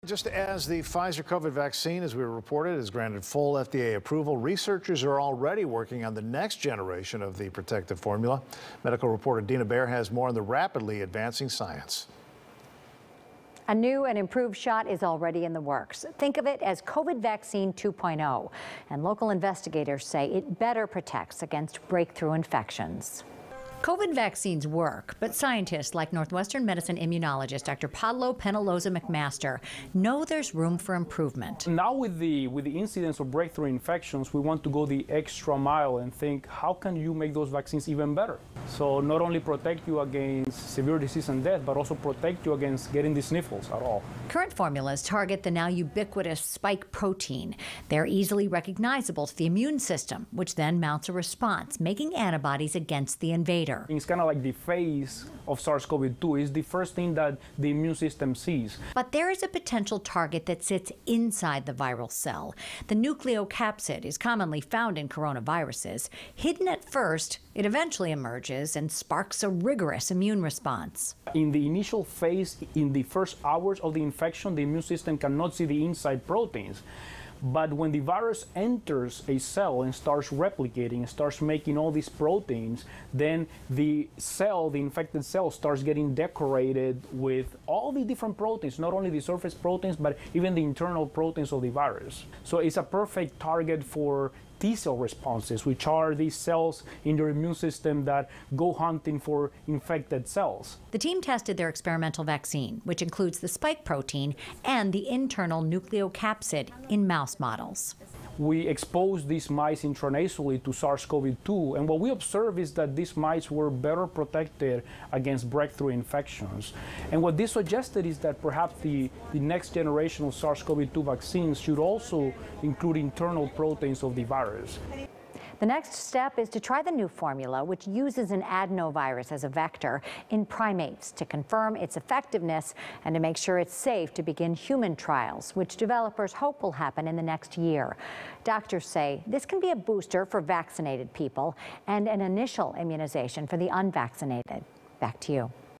Just as the Pfizer Covid vaccine, as we reported, is granted full FDA approval, researchers are already working on the next generation of the protective formula. Medical reporter Dina Baer has more on the rapidly advancing science. A new and improved shot is already in the works. Think of it as COVID vaccine 2.0. And local investigators say it better protects against breakthrough infections. COVID vaccines work, but scientists like Northwestern Medicine immunologist Dr. Pablo Penaloza-McMaster know there's room for improvement. Now with the incidence of breakthrough infections, we want to go the extra mile and think, how can you make those vaccines even better? So not only protect you against severe disease and death, but also protect you against getting the sniffles at all. Current formulas target the now ubiquitous spike protein. They're easily recognizable to the immune system, which then mounts a response, making antibodies against the invader. It's kind of like the face of SARS-CoV-2. It's the first thing that the immune system sees. But there is a potential target that sits inside the viral cell. The nucleocapsid is commonly found in coronaviruses. Hidden at first, it eventually emerges and sparks a rigorous immune response. In the initial phase, in the first hours of the infection, the immune system cannot see the inside proteins. But when the virus enters a cell and starts replicating, starts making all these proteins, then the cell, the infected cell, starts getting decorated with all the different proteins, not only the surface proteins, but even the internal proteins of the virus. So it's a perfect target for T-cell responses, which are these cells in your immune system that go hunting for infected cells. The team tested their experimental vaccine, which includes the spike protein and the internal nucleocapsid in mouse models. We exposed these mice intranasally to SARS-CoV-2, and what we observed is that these mice were better protected against breakthrough infections. And what this suggested is that perhaps the next generation of SARS-CoV-2 vaccines should also include internal proteins of the virus. The next step is to try the new formula, which uses an adenovirus as a vector, in primates to confirm its effectiveness and to make sure it's safe to begin human trials, which developers hope will happen in the next year. Doctors say this can be a booster for vaccinated people and an initial immunization for the unvaccinated. Back to you.